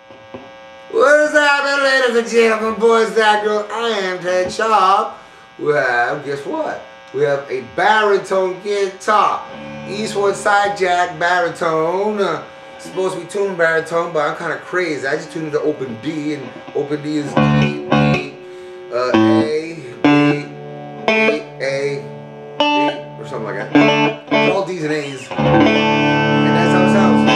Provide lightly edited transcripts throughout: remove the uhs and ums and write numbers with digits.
What is happening, ladies and gentlemen, boys and girls? I am Ted Sharpe. We have, guess what? We have a baritone guitar. Eastwood Sidejack baritone. It's supposed to be tuned baritone, but I'm kind of crazy. I just tuned it to open D, and open D is E, B, A, B, E, A, B, or something like that. It's all D's and A's. And that's how it sounds.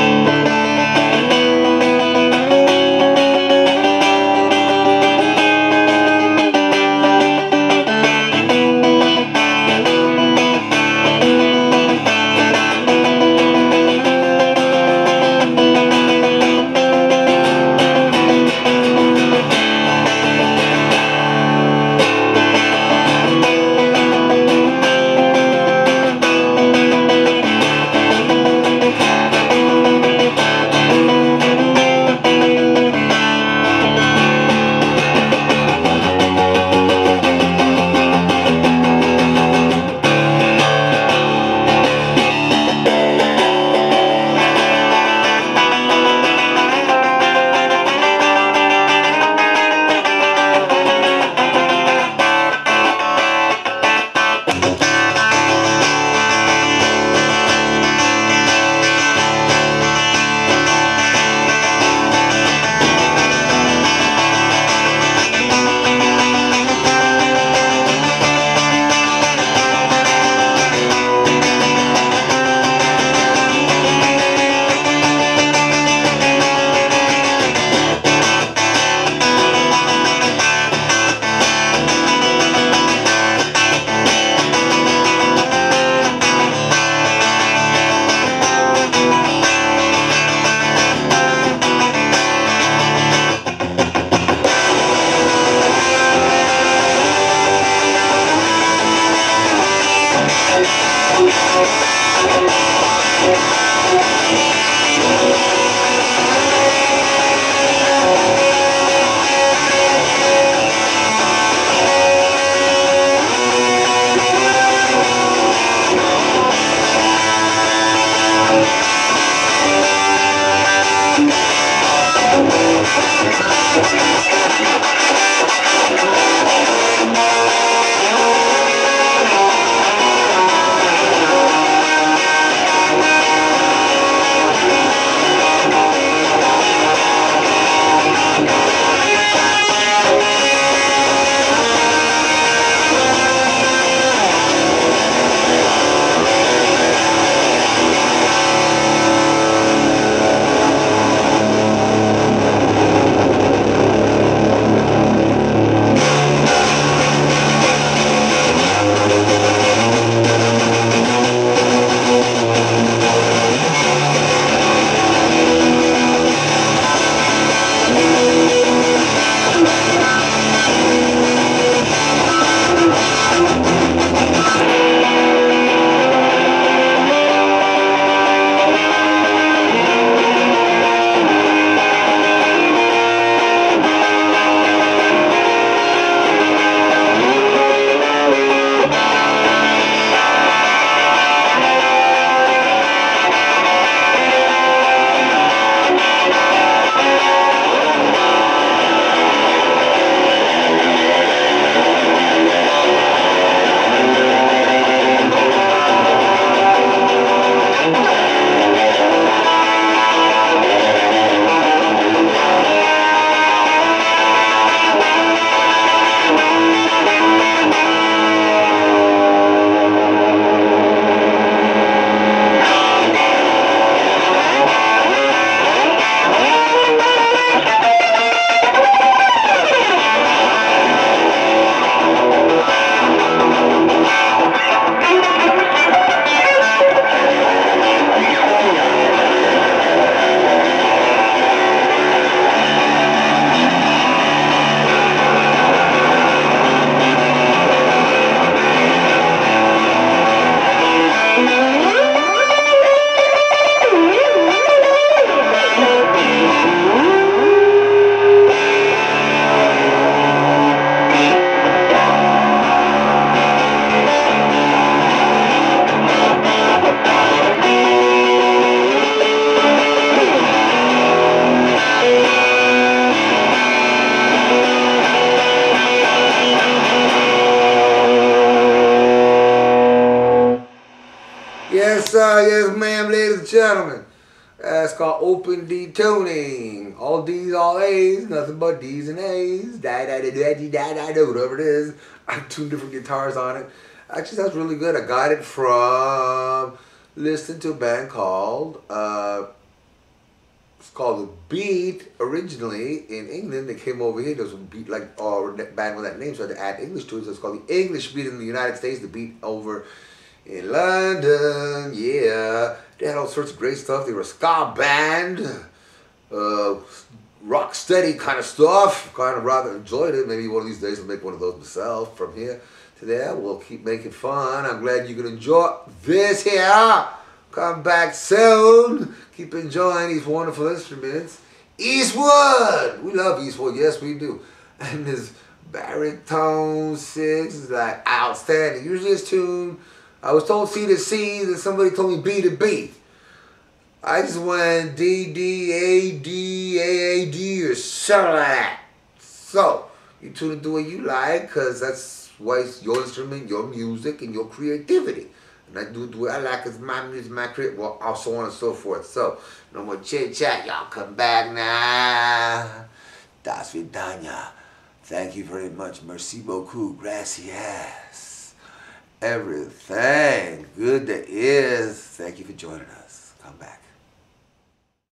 yes ma'am, ladies and gentlemen. That's called open D tuning. All D's, all A's, nothing but D's and A's. Whatever it is. I have 2 different guitars on it. Actually, that's really good. I got it from listening to a band called it's called The Beat. Originally in England, they came over here. There was a beat like or band with that name, so I had to add English to it. So it's called The English Beat in the United States. The Beat over in London, yeah. They had all sorts of great stuff. They were a ska band, rock steady kind of stuff. Kind of rather enjoyed it. Maybe one of these days I'll make one of those myself. From here to there, we'll keep making fun. I'm glad you can enjoy this here. Come back soon. Keep enjoying these wonderful instruments. Eastwood! We love Eastwood, yes we do. And this baritone 6 is like outstanding. Usually it's tuned. I was told C to C, then somebody told me B to B. I just went D, D, A, D, A, A, D, or something like that. So, you tune it the way you like, because that's why it's your instrument, your music, and your creativity. And I do it the way I like, because my music, my creativity, well, so on and so forth. So, no more chit-chat. Y'all come back now. Das vidanya. Thank you very much. Merci beaucoup. Gracias. Everything good there is. Thank you for joining us. Come back.